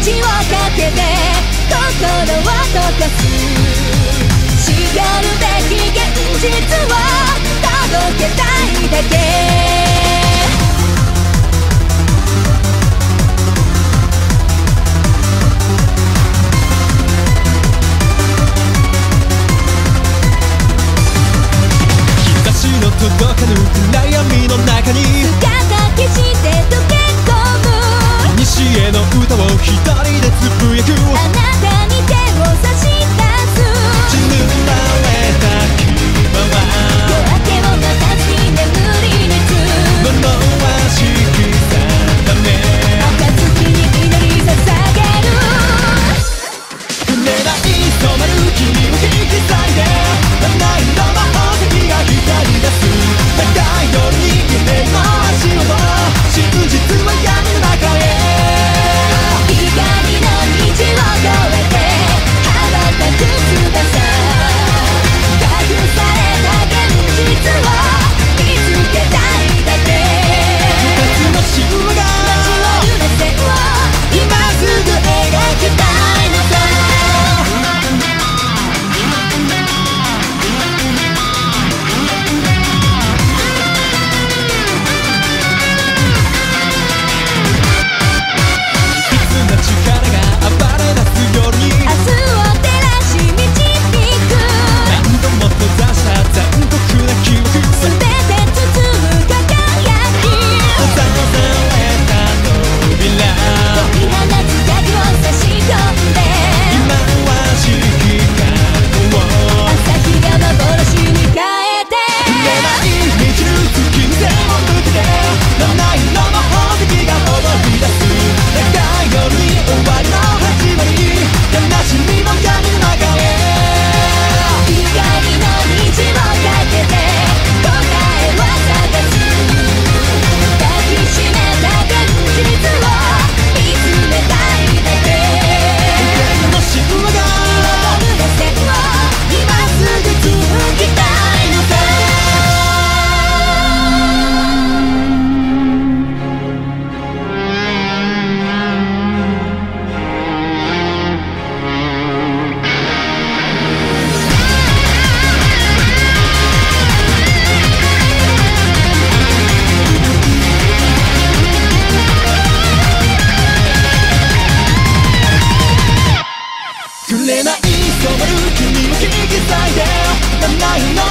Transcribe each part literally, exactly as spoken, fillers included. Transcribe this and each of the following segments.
虹をかけて心を溶かす。しがるべき現実を届けたいだけ。届かぬ暗闇の中に姿消して溶け込む西への歌を一人でつぶやく。あなたに手を差し出す。血塗られた牙は夜明けを待たし眠りにつ物はしき定め暁に祈り捧げる。濡れない染まる君を引き裂いて七色の宝石が光り出す。長い夜に夢の足音真実は闇の中へ。光の虹を越えて羽ばたく翼。隠された現実を見つけたいだけ。二つの神話が街の揺れ線を今すぐ描きたいのさ。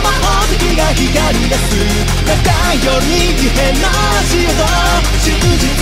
光り出す長い夜に異変の足音真実